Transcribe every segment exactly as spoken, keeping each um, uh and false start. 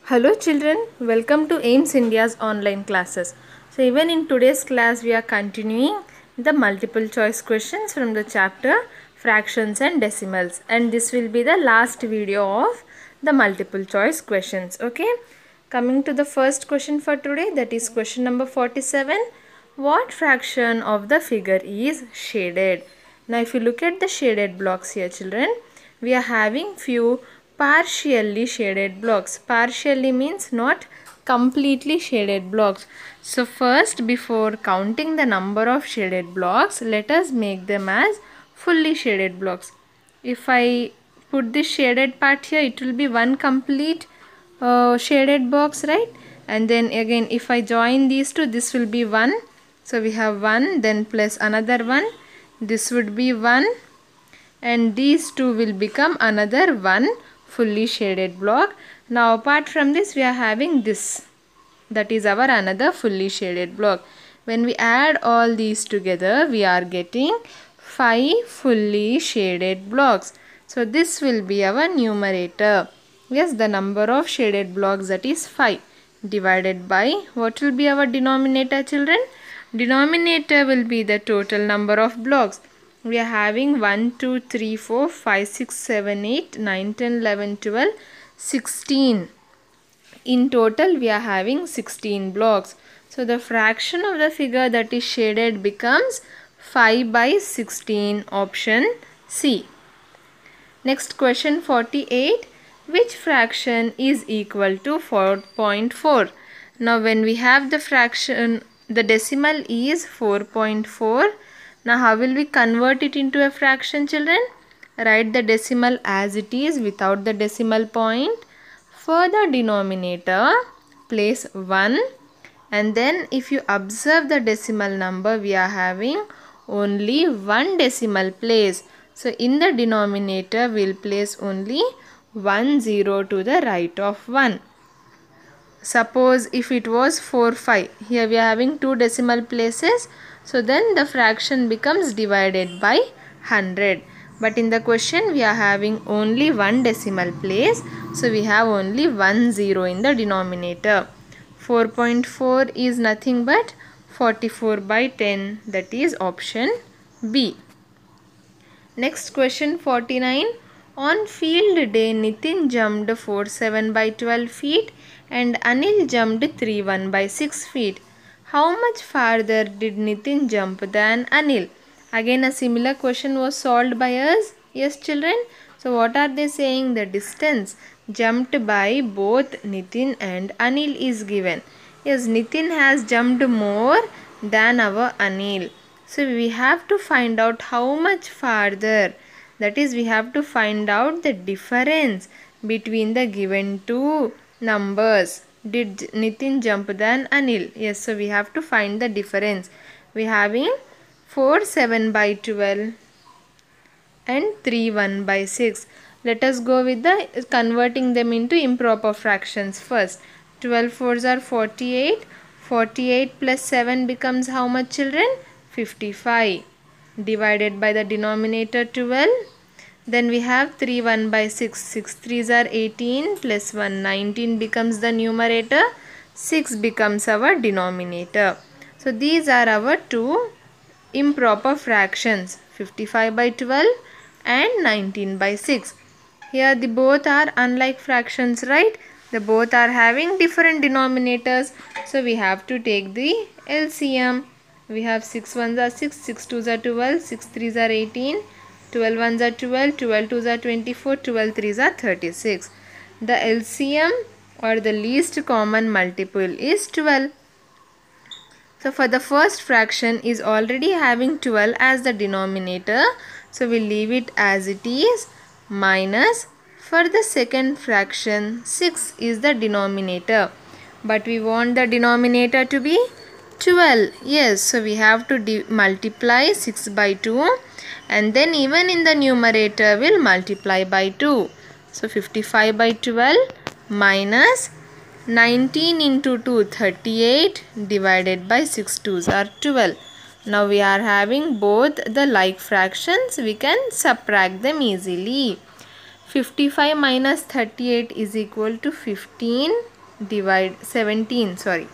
Hello children, welcome to AIMS India's online classes. So even in today's class we are continuing the multiple choice questions from the chapter fractions and decimals, and this will be the last video of the multiple choice questions. Okay, coming to the first question for today, that is question number forty-seven. What fraction of the figure is shaded? Now if you look at the shaded blocks here children, we are having few partially shaded blocks. Partially means not completely shaded blocks. So first, before counting the number of shaded blocks, let us make them as fully shaded blocks. If I put this shaded part here, it will be one complete uh, shaded box, right? And then again if I join these two, this will be one. So we have one, then plus another one, this would be one, and these two will become another one fully shaded block. Now apart from this we are having this, that is our another fully shaded block. When we add all these together we are getting five fully shaded blocks. So this will be our numerator. Yes, the number of shaded blocks, that is five, divided by what will be our denominator children? Denominator will be the total number of blocks. We are having one, two, three, four, five, six, seven, eight, nine, ten, eleven, twelve, sixteen. In total we are having sixteen blocks. So the fraction of the figure that is shaded becomes five by sixteen, option C. Next question forty-eight. Which fraction is equal to four point four? Now when we have the fraction, the decimal is four point four. Now how will we convert it into a fraction children? Write the decimal as it is without the decimal point. For the denominator, place one, and then if you observe the decimal number, we are having only one decimal place. So in the denominator, we will place only one zero to the right of one. Suppose if it was four, five, here we are having two decimal places. So then the fraction becomes divided by one hundred. But in the question we are having only one decimal place. So we have only one zero in the denominator. four point four is nothing but forty-four by ten. That is option B. Next question forty-nine. On field day, Nitin jumped forty-seven by twelve feet and Anil jumped thirty-one by six feet. How much farther did Nitin jump than Anil? Again a similar question was solved by us. Yes children. So what are they saying? The distance jumped by both Nitin and Anil is given. Yes, Nitin has jumped more than our Anil. So we have to find out how much farther. That is, we have to find out the difference between the given two numbers. Did Nitin jump than Anil? Yes, so we have to find the difference. We are having forty-seven by twelve and thirty-one by six. Let us go with the converting them into improper fractions first. twelve fours are forty-eight. forty-eight plus seven becomes how much children? fifty-five. Divided by the denominator twelve. Then we have thirty-one by six. six threes are eighteen plus one, nineteen becomes the numerator. six becomes our denominator. So these are our two improper fractions, fifty-five by twelve and nineteen by six. Here the both are unlike fractions, right? They both are having different denominators. So we have to take the L C M. We have six ones are six, six twos are twelve, six threes are eighteen, twelve ones are twelve, twelve twos are twenty-four, twelve threes are thirty-six. The L C M or the least common multiple is twelve. So for the first fraction is already having twelve as the denominator. So we leave it as it is, minus for the second fraction six is the denominator. But we want the denominator to be twelve. Yes, so we have to multiply six by two, and then even in the numerator we'll multiply by two. So fifty-five by twelve minus nineteen into two, thirty-eight, divided by six twos are twelve. Now we are having both the like fractions. We can subtract them easily. fifty-five minus thirty-eight is equal to fifteen divide seventeen, sorry.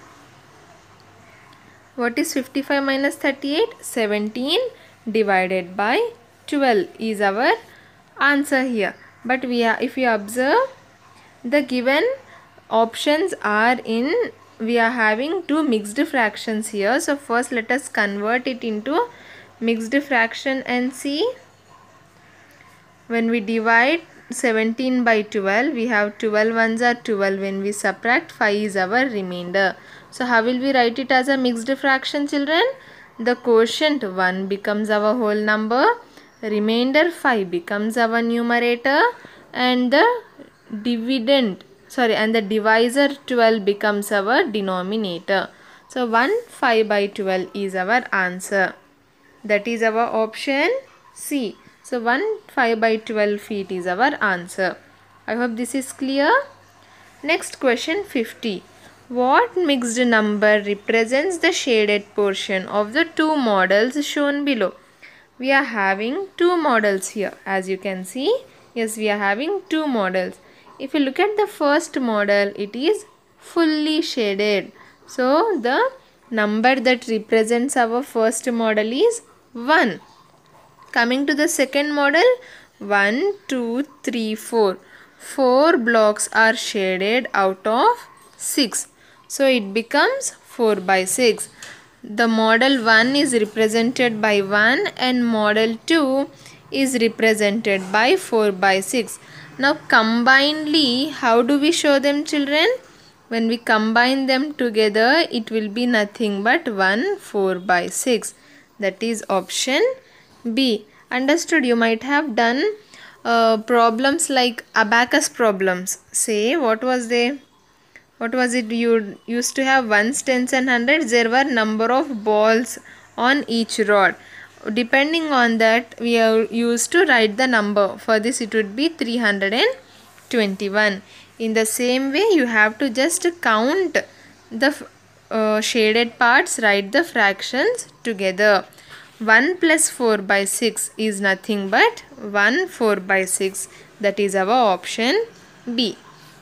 What is fifty-five minus thirty-eight? seventeen divided by twelve is our answer here. But we are, if you observe, the given options are in, we are having two mixed fractions here. So first let us convert it into mixed fraction and see. When we divide seventeen by twelve, we have twelve ones are twelve. When we subtract, five is our remainder. So how will we write it as a mixed fraction, children? The quotient one becomes our whole number, remainder five becomes our numerator, and the dividend, sorry, and the divisor twelve becomes our denominator. So one five by twelve is our answer. That is our option C. So one five by twelve feet is our answer. I hope this is clear. Next question fifty. What mixed number represents the shaded portion of the two models shown below? We are having two models here, as you can see. Yes, we are having two models. If you look at the first model, it is fully shaded. So the number that represents our first model is one. Coming to the second model, one, two, three, four. four blocks are shaded out of six. So it becomes four by six. The model one is represented by one and model two is represented by four by six. Now combinedly, how do we show them, children? When we combine them together, it will be nothing but one four by six. That is option B. Understood? You might have done uh, problems like abacus problems. Say, what was they? What was it? You used to have ones, tens and hundreds. There were number of balls on each rod. Depending on that, we are used to write the number. For this, it would be three hundred twenty-one. In the same way, you have to just count the uh, shaded parts, write the fractions together. one plus four by six is nothing but one four by six. That is our option B.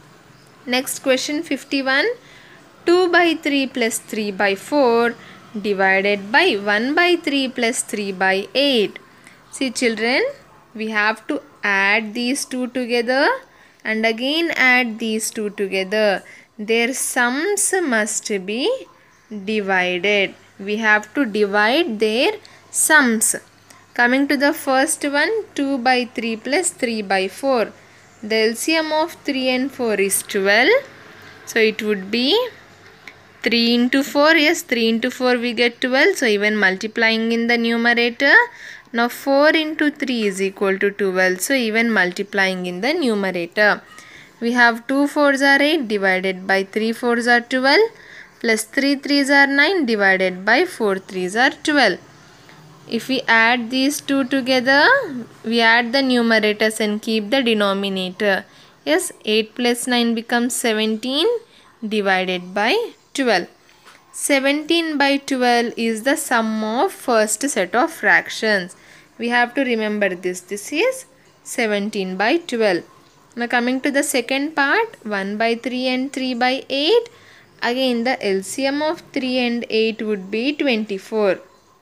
Next question fifty-one. two by three plus three by four divided by one by three plus three by eight. See, children, we have to add these two together and again add these two together. Their sums must be divided. We have to divide their sums. Coming to the first one, two by three plus three by four. The L C M of three and four is twelve. So it would be three into four. Yes, three into four we get twelve. So even multiplying in the numerator. Now four into three is equal to twelve. So even multiplying in the numerator. We have two fours are eight divided by three fours are twelve. Plus three threes are nine divided by four threes are twelve. If we add these two together, we add the numerators and keep the denominator. Yes, eight plus nine becomes seventeen divided by twelve. seventeen by twelve is the sum of first set of fractions. We have to remember this. This is seventeen by twelve. Now coming to the second part, one by three and three by eight. Again the L C M of three and eight would be twenty-four.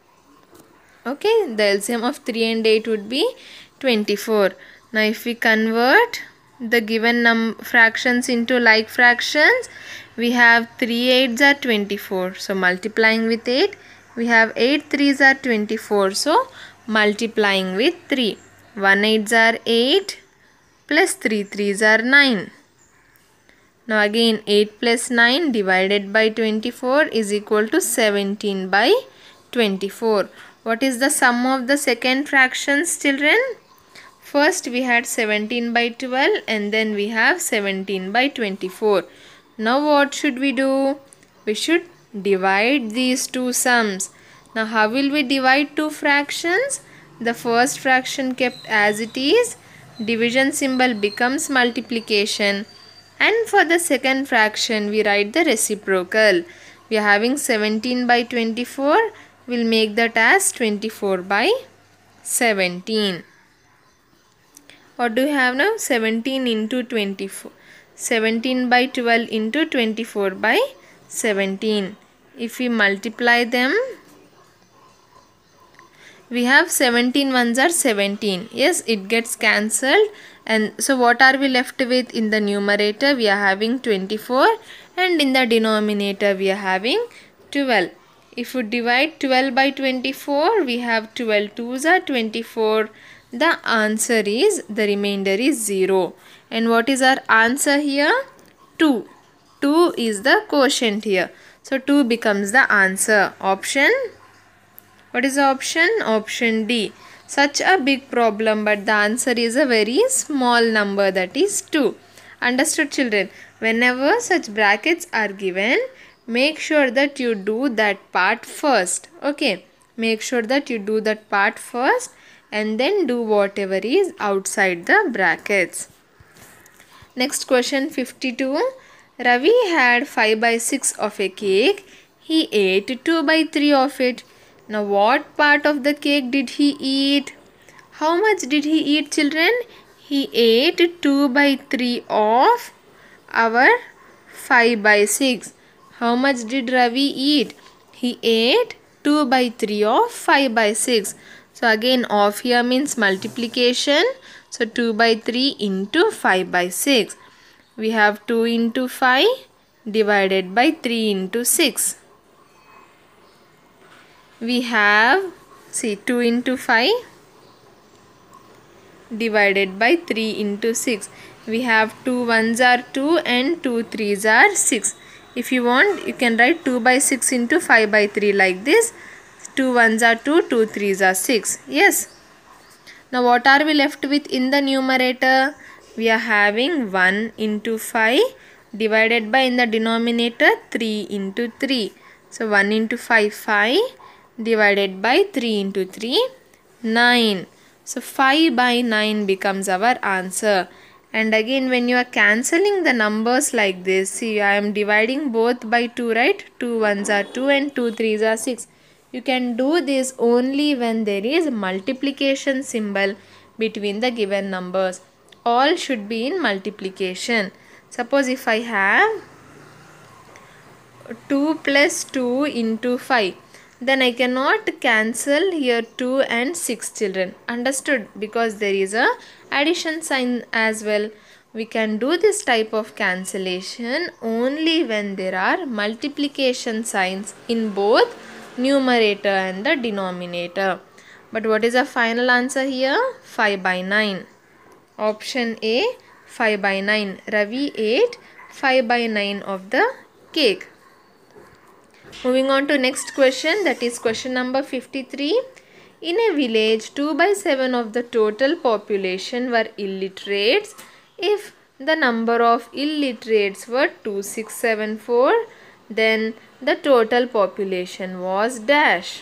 Okay, the L C M of three and eight would be twenty-four. Now if we convert the given num fractions into like fractions, we have three eights are twenty-four. So multiplying with eight, we have eight threes are twenty-four. So multiplying with three. one eights are eight plus three threes are nine. Now again eight plus nine divided by twenty-four is equal to seventeen by twenty-four. What is the sum of the second fractions, children? First we had seventeen by twelve and then we have seventeen by twenty-four. Now what should we do? We should divide these two sums. Now how will we divide two fractions? The first fraction kept as it is. Division symbol becomes multiplication. And for the second fraction we write the reciprocal. We are having seventeen by twenty-four. We'll make that as twenty-four by seventeen. What do you have now? seventeen into twenty-four. seventeen by twelve into twenty-four by seventeen. If we multiply them, we have seventeen ones are seventeen. Yes, it gets cancelled. And so what are we left with? In the numerator we are having twenty-four, and in the denominator we are having twelve. If we divide twelve by twenty-four, we have twelve twos are twenty-four. The answer is, the remainder is zero. And what is our answer here? two. two is the quotient here. So two becomes the answer. Option, what is the option? Option D. Such a big problem, but the answer is a very small number, that is two. Understood, children? Whenever such brackets are given, make sure that you do that part first. Okay, make sure that you do that part first and then do whatever is outside the brackets. Next question, fifty-two. Ravi had five by six of a cake. He ate two by three of it. Now what part of the cake did he eat? How much did he eat, children? He ate two by three of our five by six. How much did Ravi eat? He ate two by three of five by six. So again, of here means multiplication. So two by three into five by six. We have two into five divided by three into six. We have, see, two into five divided by three into six. We have two ones are two and two threes are six. If you want, you can write two by six into five by three like this. two ones are two, two threes are six. Yes. Now what are we left with in the numerator? We are having one into five divided by, in the denominator, three into three. So one into five, five divided by three into three, nine. So five by nine becomes our answer. And again, when you are cancelling the numbers like this, see, I am dividing both by two, right? two ones are two and two threes are six. You can do this only when there is multiplication symbol between the given numbers. All should be in multiplication. Suppose if I have two plus two into five, then I cannot cancel here two and six, children. Understood? Because there is a addition sign as well. We can do this type of cancellation only when there are multiplication signs in both numerator and the denominator. But what is the final answer here? five by nine. Option A, five by nine. Ravi ate five by nine of the cake. Moving on to next question, that is question number fifty-three. In a village, two by seven of the total population were illiterates. If the number of illiterates were two thousand six hundred seventy-four, then the total population was dash.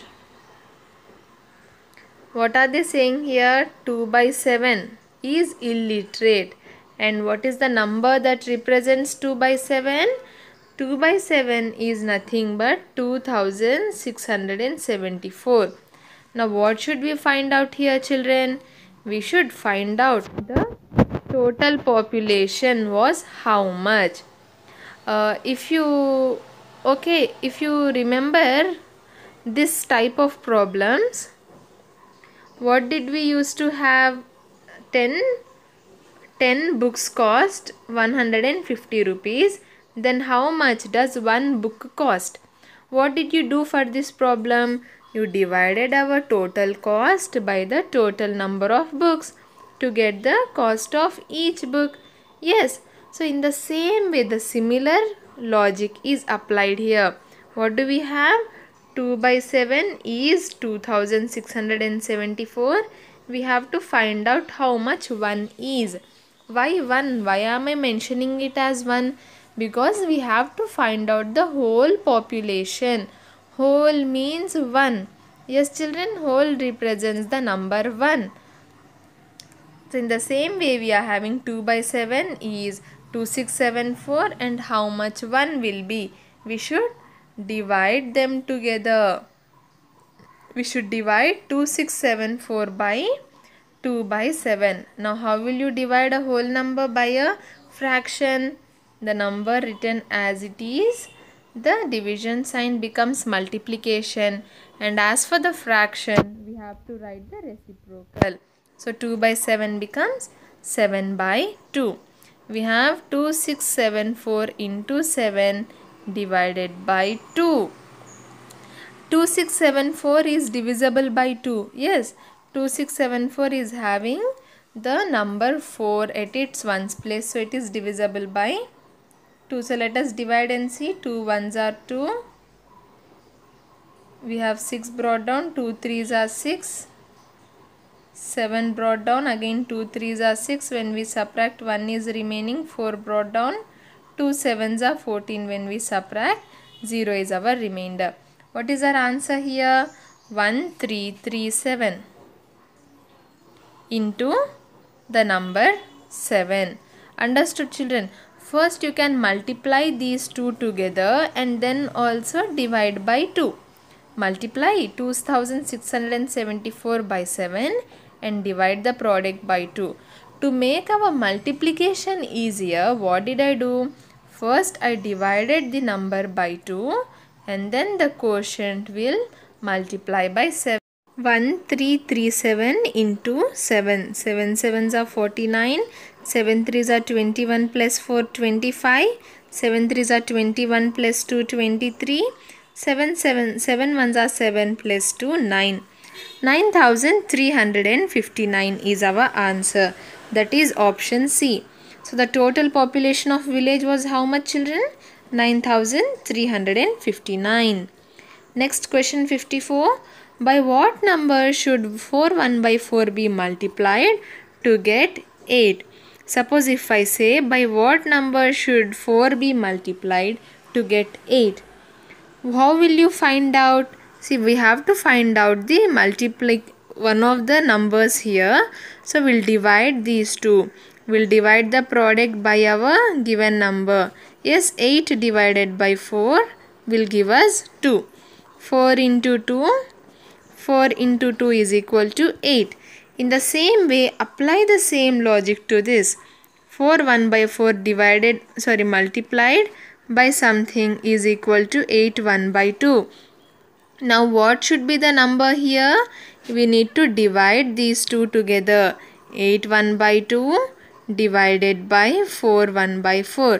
What are they saying here? two by seven is illiterate. And what is the number that represents two by seven? two by seven is nothing but two thousand six hundred seventy-four. Now what should we find out here, children? We should find out the total population was how much. Uh, if you, okay, if you remember this type of problems, what did we used to have? ten, ten books cost one hundred fifty rupees. Then how much does one book cost? What did you do for this problem? You divided our total cost by the total number of books to get the cost of each book. Yes, so in the same way, the similar logic is applied here. What do we have? two by seven is two thousand six hundred seventy-four. We have to find out how much one is. Why one? Why am I mentioning it as one? Because we have to find out the whole population. Whole means one. Yes, children, whole represents the number one. So in the same way, we are having two by seven is two thousand six hundred seventy-four, and how much one will be? We should divide them together. We should divide two thousand six hundred seventy-four by two by seven. Now how will you divide a whole number by a fraction? The number written as it is, the division sign becomes multiplication, and as for the fraction, we have to write the reciprocal. So two by seven becomes seven by two. We have two thousand six hundred seventy-four into seven divided by two. two thousand six hundred seventy-four is divisible by two. Yes, two thousand six hundred seventy-four is having the number four at its ones place. So it is divisible by two. So let us divide and see. two ones are two. We have six brought down. two threes are six. seven brought down. Again two threes are six. When we subtract, one is remaining. four brought down. two sevens are fourteen. When we subtract, zero is our remainder. What is our answer here? one three three seven into the number seven. Understood, children? First you can multiply these two together and then also divide by two. Multiply two thousand six hundred seventy-four by seven and divide the product by two. To make our multiplication easier, what did I do? First I divided the number by two and then the quotient will multiply by seven. one three three seven into seven. seven sevens are forty-nine. seven threes are twenty-one plus four twenty-five. seven threes are twenty-one plus two twenty-three. seven seven seven ones are seven plus two nine. nine thousand three hundred fifty-nine is our answer. That is option C. So the total population of village was how much, children? nine thousand three hundred fifty-nine. Next question fifty-four. By what number should four one by four be multiplied to get eight? Suppose if I say by what number should four be multiplied to get eight? How will you find out? See, we have to find out the multiply one of the numbers here. So we'll divide these two. We'll divide the product by our given number. Yes, eight divided by four will give us two. four into two. four into two is equal to eight. In the same way, apply the same logic to this. four one by four divided, sorry, multiplied by something is equal to eight one by two. Now what should be the number here? We need to divide these two together. eight one by two divided by four one by four.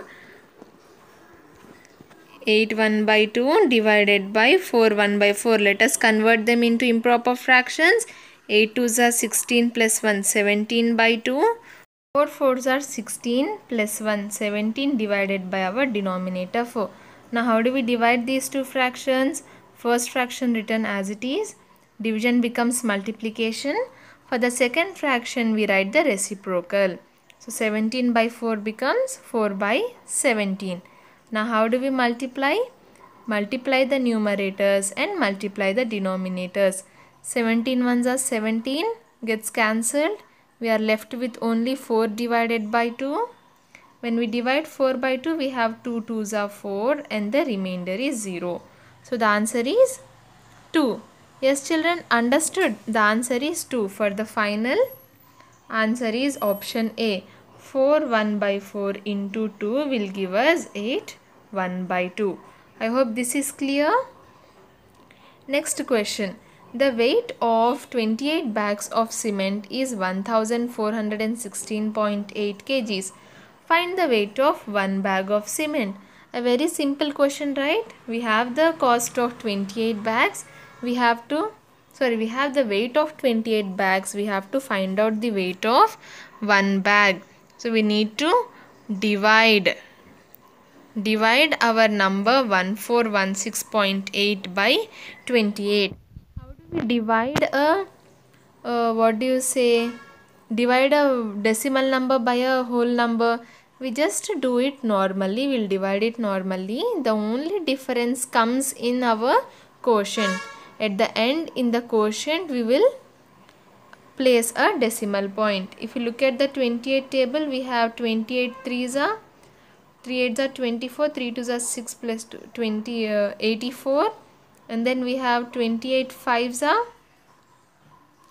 eight one by two divided by four one by four. Let us convert them into improper fractions. eight twos are sixteen plus one, seventeen by two. four fours are sixteen plus one, seventeen divided by our denominator four. Now how do we divide these two fractions? First fraction written as it is. Division becomes multiplication. For the second fraction we write the reciprocal. So seventeen by four becomes four by seventeen. Now how do we multiply? Multiply the numerators and multiply the denominators. seventeen ones are seventeen, gets cancelled. We are left with only four divided by two. When we divide four by two, we have two twos are four and the remainder is zero. So the answer is two. Yes, children, understood? The answer is two. For the final answer is option A. four one by four into two will give us eight one by two. I hope this is clear. Next question. The weight of twenty-eight bags of cement is one thousand four hundred sixteen point eight kilograms. Find the weight of one bag of cement. A very simple question, right? We have the cost of twenty-eight bags. We have to, sorry, we have the weight of twenty-eight bags. We have to find out the weight of one bag. So we need to divide. Divide our number one thousand four hundred sixteen point eight by twenty-eight. How do we divide a, uh, what do you say, divide a decimal number by a whole number? We just do it normally. We'll divide it normally. The only difference comes in our quotient. At the end, in the quotient, we will place a decimal point. If you look at the twenty-eight table, we have twenty-eight threes are, three eights are twenty-four, three twos are six plus two, twenty, uh, eighty-four. And then we have twenty-eight fives are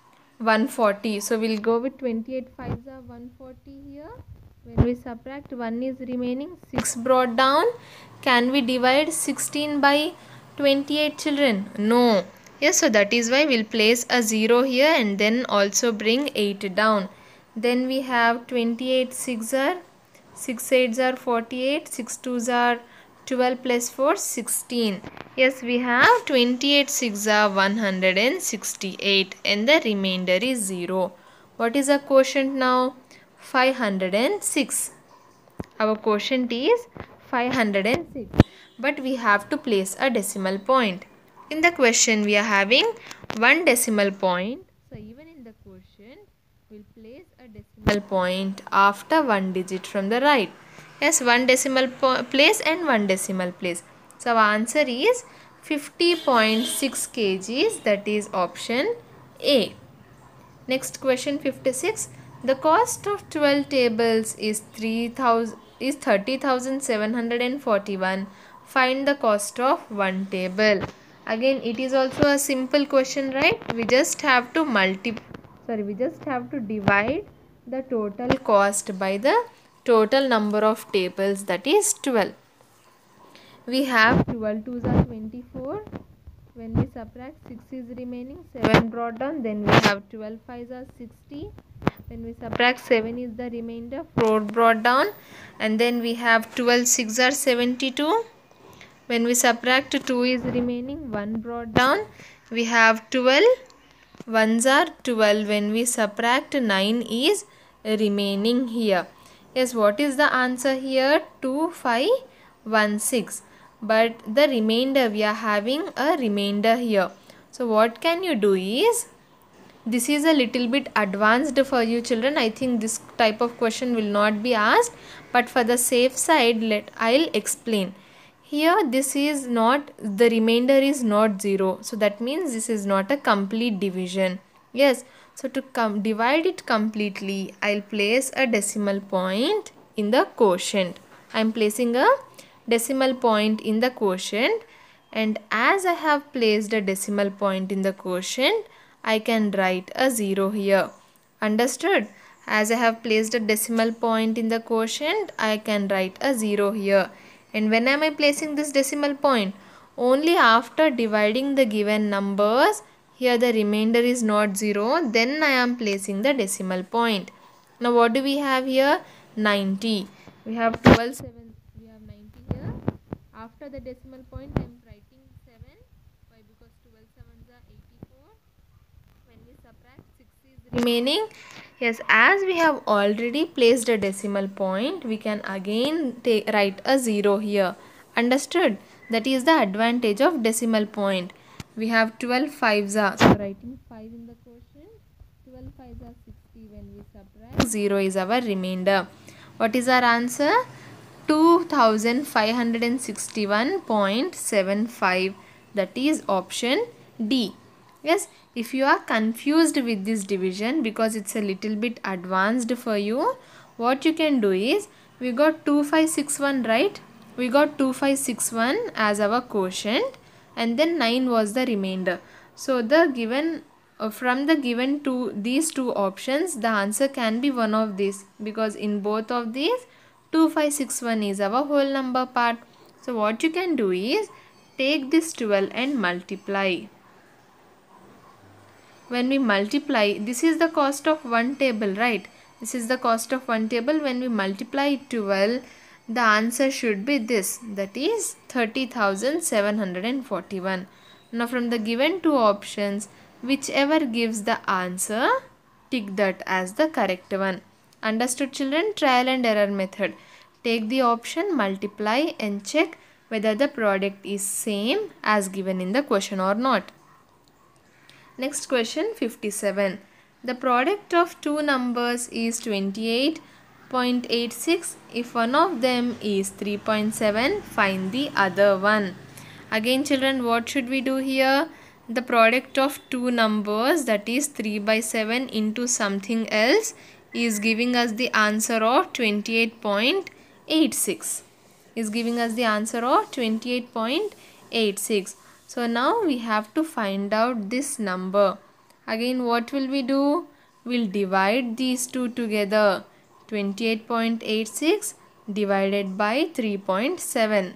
one hundred forty. So we'll go with twenty-eight fives are one hundred forty here. When we subtract, one is remaining, six brought down. Can we divide sixteen by twenty-eight, children? No. Yes, so that is why we'll place a zero here and then also bring eight down. Then we have twenty-eight six are, six eights are forty-eight, six twos are twelve plus four, sixteen. Yes, we have twenty-eight six are one hundred sixty-eight and the remainder is zero. What is our quotient now? five hundred six. Our quotient is five hundred six. But we have to place a decimal point. In the question we are having one decimal point. So even in the quotient we'll place a decimal point after one digit from the right. Yes, one decimal place and one decimal place. So our answer is fifty point six kilograms, that is option A. Next question fifty-six. The cost of twelve tables is three thousand is thirty thousand seven hundred forty-one. Find the cost of one table. Again it is also a simple question, right? We just have to multiply sorry we just have to divide the total cost by the total number of tables, that is twelve. We have twelve twos are twenty-four. When we subtract, six is remaining, seven brought down. Then we have twelve fives are sixty. When we subtract, seven is the remainder, four brought down. And then we have twelve six are seventy-two. When we subtract, two is remaining, one brought down. We have twelve ones are twelve. When we subtract, nine is remaining here. Yes, what is the answer here? two five one six. But the remainder, we are having a remainder here. So what can you do is, this is a little bit advanced for you children. I think this type of question will not be asked, but for the safe side, let I'll explain. Here this is not, the remainder is not zero. So that means this is not a complete division. Yes, so to come divide it completely, I'll place a decimal point in the quotient. I'm placing a decimal point in the quotient, and as I have placed a decimal point in the quotient, I can write a zero here. Understood? As I have placed a decimal point in the quotient, I can write a zero here. And when am I placing this decimal point? Only after dividing the given numbers. Here the remainder is not zero, then I am placing the decimal point. Now what do we have here? ninety. We have twelve seven. After the decimal point, I am writing seven. Why? Because twelve sevens are eighty-four. When we subtract, six is remaining. Yes, as we have already placed a decimal point, we can again take, write a zero here. Understood? That is the advantage of decimal point. We have twelve fives are. So writing five in the quotient. twelve fives are sixty. When we subtract, zero is our remainder. What is our answer? two thousand five hundred sixty-one point seven five, that is option D. Yes, if you are confused with this division because it's a little bit advanced for you, what you can do is, we got two five six one, right? We got two five six one as our quotient and then nine was the remainder. So the given uh, from the given two these two options, the answer can be one of these, because in both of these two five six one is our whole number part. So what you can do is, take this twelve and multiply. When we multiply, this is the cost of one table, right? This is the cost of one table. When we multiply twelve, the answer should be this, that is thirty thousand seven hundred forty-one. Now from the given two options, whichever gives the answer, tick that as the correct one. Understood children? Trial and error method. Take the option, multiply and check whether the product is same as given in the question or not. Next question fifty-seven. The product of two numbers is twenty-eight point eight six. If one of them is three point seven, find the other one. Again children, what should we do here? The product of two numbers, that is three by seven into something else, is giving us the answer of twenty-eight point eight six. Is giving us the answer of twenty-eight point eight six. So now we have to find out this number. Again what will we do? We'll divide these two together. twenty-eight point eight six divided by three point seven.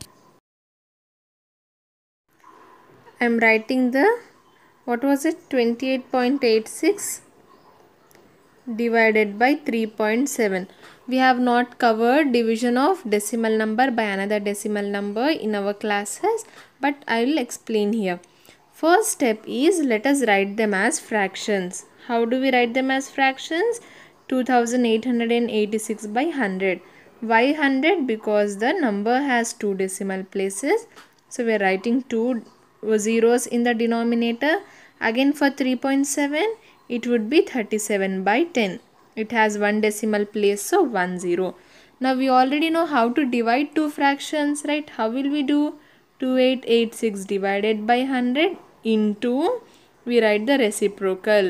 I am writing the, what was it, twenty-eight point eight six divided by three point seven. We have not covered division of decimal number by another decimal number in our classes, but I will explain here. First step is, let us write them as fractions. How do we write them as fractions? two thousand eight hundred eighty-six by one hundred. Why one hundred? Because the number has two decimal places. So we are writing two zeros in the denominator. Again for three point seven, it would be thirty-seven by ten. It has one decimal place, so one zero. Now we already know how to divide two fractions, right? How will we do? twenty-eight eighty-six divided by one hundred into, we write the reciprocal,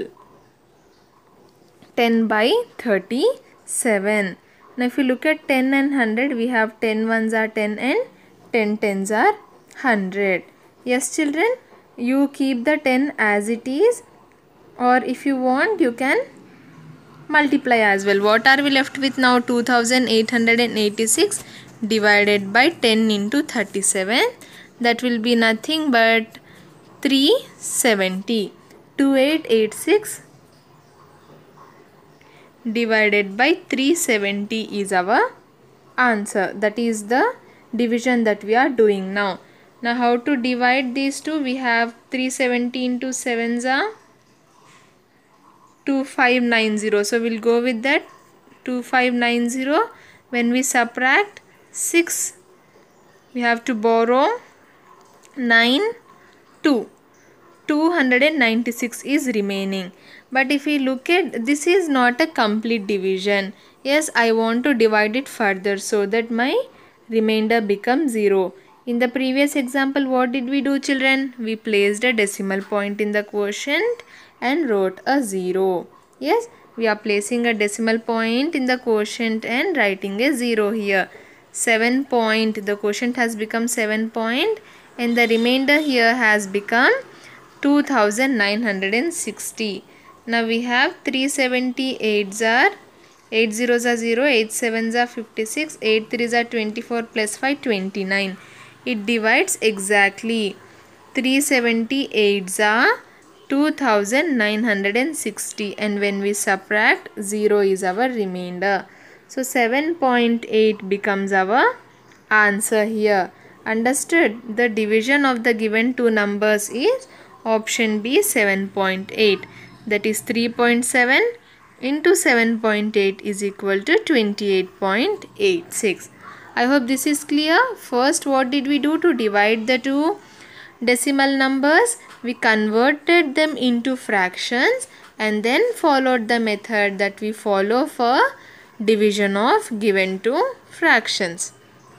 ten by thirty-seven. Now if you look at ten and one hundred, we have ten ones are ten and ten tens are one hundred. Yes children, you keep the ten as it is, or if you want you can multiply as well. What are we left with now? two thousand eight hundred eighty-six divided by ten into thirty-seven. That will be nothing but three hundred seventy. twenty-eight eighty-six divided by three hundred seventy is our answer. That is the division that we are doing now. Now how to divide these two? We have three hundred seventy into sevens are two thousand five hundred ninety. So we'll go with that, two thousand five hundred ninety. When we subtract six, we have to borrow nine, two. two hundred ninety-six is remaining. But if we look at, this is not a complete division. Yes, I want to divide it further so that my remainder becomes zero. In the previous example, what did we do children? We placed a decimal point in the quotient and wrote a zero. Yes, we are placing a decimal point in the quotient and writing a zero here. seven point, the quotient has become seven point and the remainder here has become two thousand nine hundred sixty. Now we have three hundred seventy-eight are, eight zeros are zero, eight sevens are fifty-six, eight threes are twenty-four plus five, twenty-nine. It divides exactly. three hundred seventy-eight are two thousand nine hundred sixty, and when we subtract, zero is our remainder. So seven point eight becomes our answer here. Understood? The division of the given two numbers is option B, seven point eight. That is three point seven into seven point eight is equal to twenty-eight point eight six. I hope this is clear. First, what did we do to divide the two decimal numbers? We converted them into fractions and then followed the method that we follow for division of given two fractions.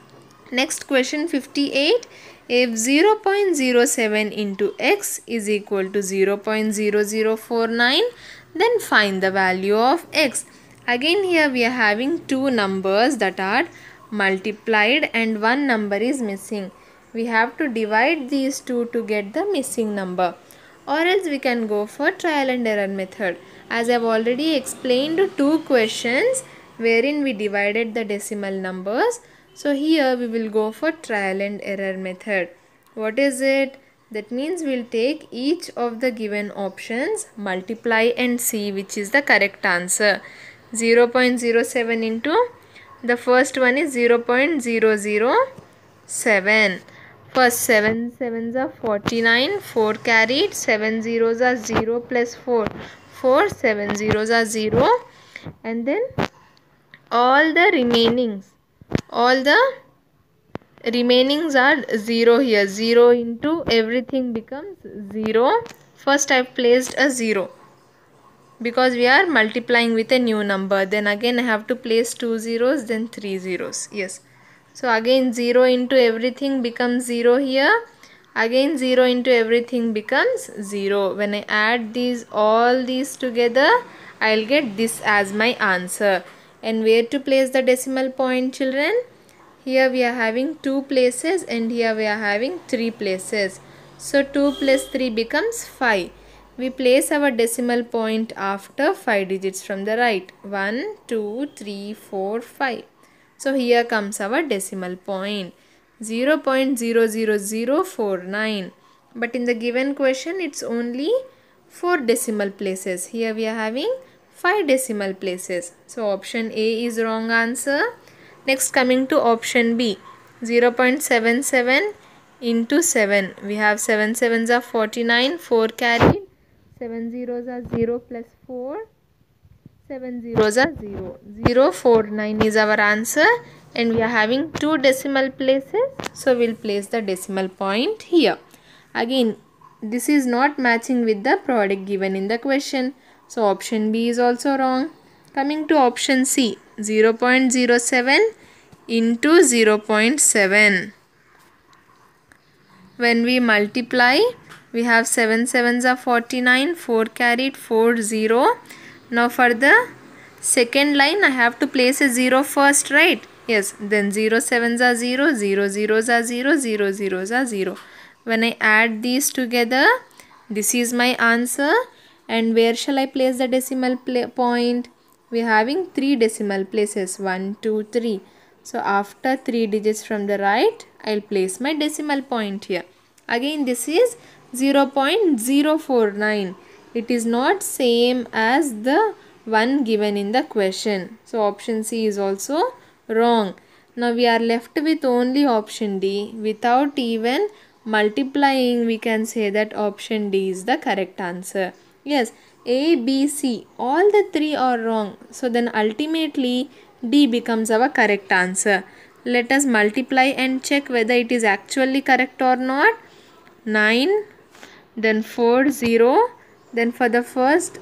Next question fifty-eight. If zero point zero seven into x is equal to zero point zero zero four nine, then find the value of x. Again here we are having two numbers that are multiplied and one number is missing. We have to divide these two to get the missing number, or else we can go for trial and error method. As I have already explained two questions wherein we divided the decimal numbers. So here we will go for trial and error method. What is it? That means we will take each of the given options, multiply and see which is the correct answer. zero point zero seven into, the first one is zero point zero zero seven. First seven sevens are forty-nine, four carried, seven zeros are zero plus four, four, seven zeros are zero, and then all the remainings, all the remainings are zero here. Zero into everything becomes zero. First I have placed a zero because we are multiplying with a new number. Then again I have to place two zeros, then three zeros. Yes. So again zero into everything becomes zero here. Again zero into everything becomes zero. When I add these all these together, I will get this as my answer. And where to place the decimal point children? Here we are having two places and here we are having three places. So two plus three becomes five. We place our decimal point after five digits from the right. one, two, three, four, five. So here comes our decimal point. zero point zero zero zero four nine. But in the given question it's only four decimal places. Here we are having five decimal places. So option A is wrong answer. Next, coming to option B. zero point seven seven into seven. We have seven sevens are forty-nine. four carried. seven zeros are zero plus four. seven zeros are zero. zero four nine is our answer, and we are having two decimal places, so we'll place the decimal point here. Again, this is not matching with the product given in the question, so option B is also wrong. Coming to option C, zero point zero seven into zero point seven. When we multiply, we have seven sevens are forty-nine, four carried, four, zero. Now for the second line, I have to place a zero first, right? Yes, then zero sevens are zero, zero zeros are zero, zero zeros are zero. When I add these together, this is my answer. And where shall I place the decimal point? We are having three decimal places, one, two, three. So after three digits from the right, I will place my decimal point here. Again, this is zero point zero four nine. It is not same as the one given in the question. So option C is also wrong. Now we are left with only option D. Without even multiplying, we can say that option D is the correct answer. Yes, A, B, C, all the three are wrong. So then ultimately D becomes our correct answer. Let us multiply and check whether it is actually correct or not. nine, then four, zero. Then for the first,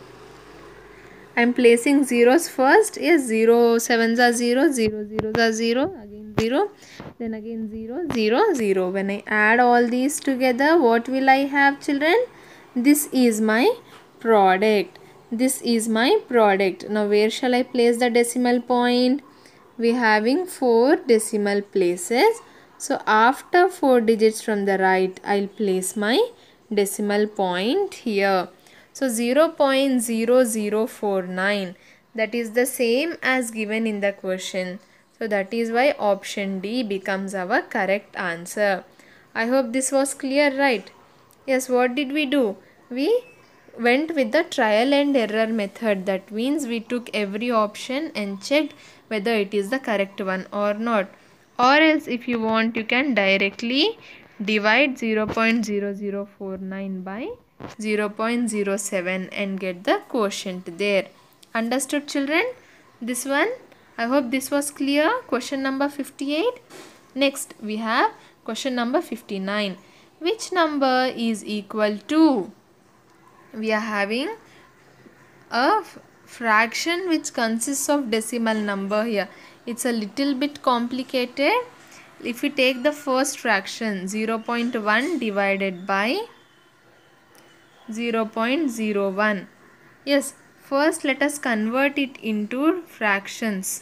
I am placing zeros first. Yes, zero sevens are zero, zero zeros are zero, again zero, then again zero, zero, zero. When I add all these together, what will I have, children? This is my product. This is my product. Now where shall I place the decimal point? We are having four decimal places. So after four digits from the right, I'll place my decimal point here. So zero point zero zero four nine, that is the same as given in the question. So that is why option D becomes our correct answer. I hope this was clear, right? Yes, what did we do? We went with the trial and error method. That means we took every option and checked whether it is the correct one or not. Or else if you want, you can directly divide zero point zero zero four nine by zero point zero seven and get the quotient there. Understood, children? This one, I hope this was clear. Question number fifty-eight. Next we have question number fifty-nine. Which number is equal to? We are having a fraction which consists of decimal number here. It's a little bit complicated. If we take the first fraction, zero point one divided by zero point zero one. Yes, first let us convert it into fractions.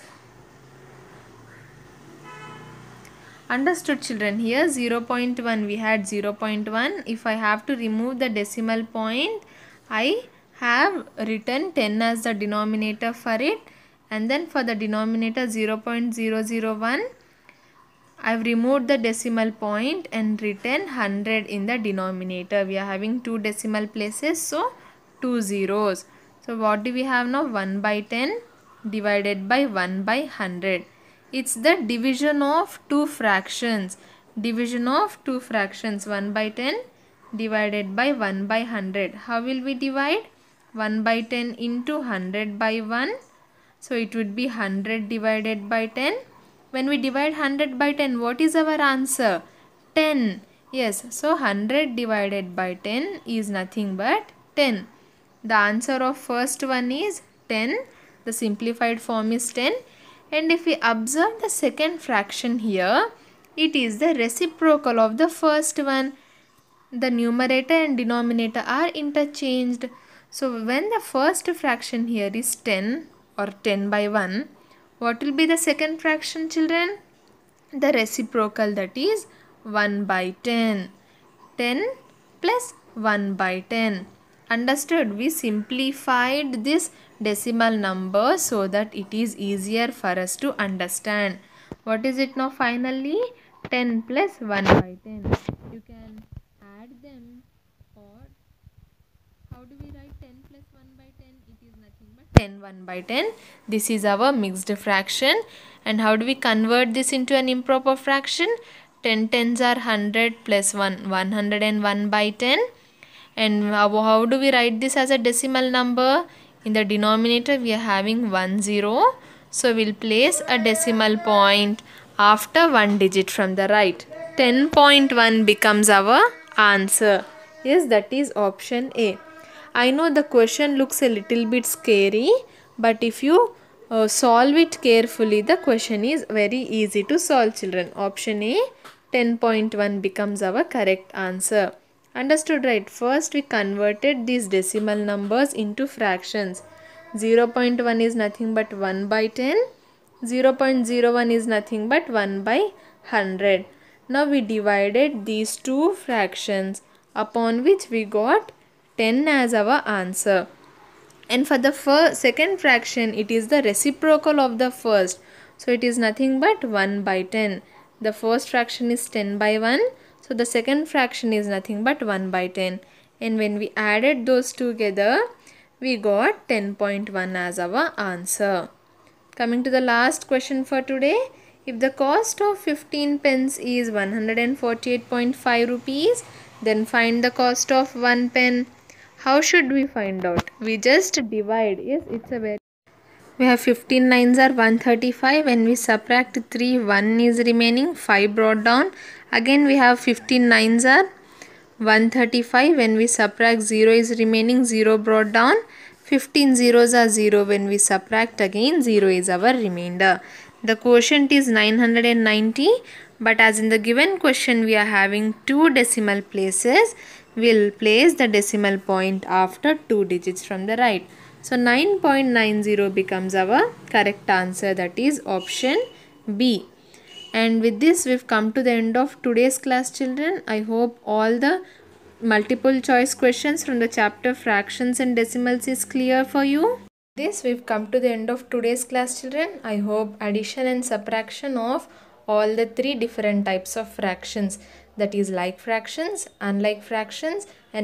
Understood, children? Here zero point one, we had zero point one. If I have to remove the decimal point, I have written ten as the denominator for it, and then for the denominator zero point zero zero one, I have removed the decimal point and written one hundred in the denominator. We are having two decimal places, so two zeros. So what do we have now? one by ten divided by one by one hundred. It's the division of two fractions. Division of two fractions. one by ten divided by one by one hundred. How will we divide? one by ten into one hundred by one. So it would be one hundred divided by ten. When we divide one hundred by ten, what is our answer? ten. Yes, so one hundred divided by ten is nothing but ten. The answer of first one is ten. The simplified form is ten. And if we observe the second fraction here, it is the reciprocal of the first one. The numerator and denominator are interchanged. So when the first fraction here is ten or ten by one, what will be the second fraction, children? The reciprocal, that is one by ten. ten plus one by ten. Understood? We simplified this decimal number so that it is easier for us to understand. What is it now finally? ten plus one by ten. You can add them, or how do we write ten plus one by ten? It is nothing but ten one by ten. This is our mixed fraction. And how do we convert this into an improper fraction? ten tens are one hundred plus one, one hundred one by ten. And how, how do we write this as a decimal number? In the denominator we are having one zero. So we'll place a decimal point after one digit from the right. ten point one becomes our answer. Yes, that is option A. I know the question looks a little bit scary, but if you uh, solve it carefully, the question is very easy to solve, children. Option A, ten point one becomes our correct answer. Understood, right? First we converted these decimal numbers into fractions. zero point one is nothing but one by ten. zero point zero one is nothing but one by one hundred. Now we divided these two fractions, upon which we got ten as our answer. And for the first second fraction, it is the reciprocal of the first. So it is nothing but one by ten. The first fraction is ten by one. So the second fraction is nothing but one by ten. And when we added those together, we got ten point one as our answer. Coming to the last question for today. If the cost of fifteen pence is one hundred forty-eight point five rupees, then find the cost of one pen. How should we find out? We just divide. Yes, it's a very... We have fifteen nines are one hundred thirty-five. When we subtract three, one is remaining. five brought down. Again we have fifteen nines are one hundred thirty-five. When we subtract zero is remaining. zero brought down. fifteen zeros are zero. When we subtract again, zero is our remainder. The quotient is nine hundred ninety. But as in the given question we are having two decimal places, we'll place the decimal point after two digits from the right. So nine point nine zero becomes our correct answer, that is option B. And with this we've come to the end of today's class, children. I hope all the multiple choice questions from the chapter fractions and decimals is clear for you. This we've come to the end of today's class, children. I hope addition and subtraction of all the three different types of fractions, that is like fractions, unlike fractions, and